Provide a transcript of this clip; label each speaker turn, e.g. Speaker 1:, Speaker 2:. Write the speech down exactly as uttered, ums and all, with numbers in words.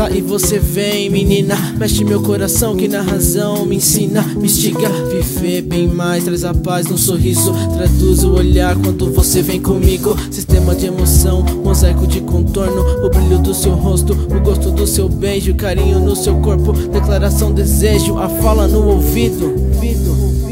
Speaker 1: fala e você vem, menina. Mexe meu coração que na razão me ensina, me instiga. Viver bem mais, traz a paz no sorriso. Traduz o olhar quando você vem comigo. Sistema de emoção, mosaico de contorno. O brilho do seu rosto, o gosto do seu beijo. Carinho no seu corpo, declaração, desejo. A fala no ouvido, ouvido.